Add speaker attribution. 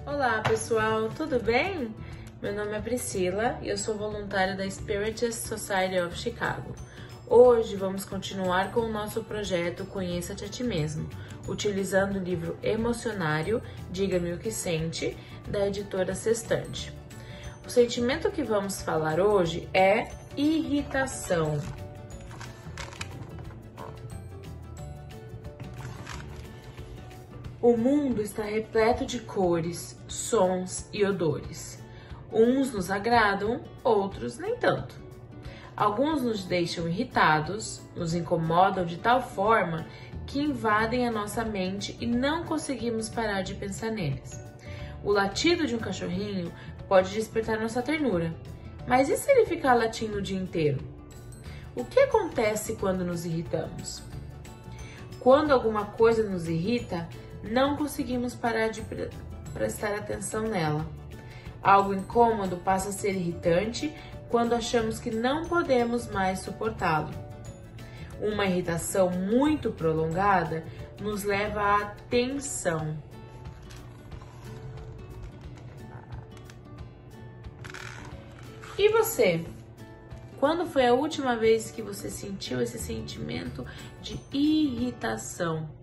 Speaker 1: Olá pessoal, tudo bem? Meu nome é Priscila e eu sou voluntária da Spiritist Society of Chicago. Hoje vamos continuar com o nosso projeto Conheça-te a Ti Mesmo, utilizando o livro Emocionário, Diga-me o que Sente, da editora Sextante. O sentimento que vamos falar hoje é irritação. O mundo está repleto de cores, sons e odores. Uns nos agradam, outros nem tanto. Alguns nos deixam irritados, nos incomodam de tal forma que invadem a nossa mente e não conseguimos parar de pensar neles. O latido de um cachorrinho pode despertar nossa ternura, mas e se ele ficar latindo o dia inteiro? O que acontece quando nos irritamos? Quando alguma coisa nos irrita, não conseguimos parar de prestar atenção nela. Algo incômodo passa a ser irritante quando achamos que não podemos mais suportá-lo. Uma irritação muito prolongada nos leva à tensão. E você? Quando foi a última vez que você sentiu esse sentimento de irritação?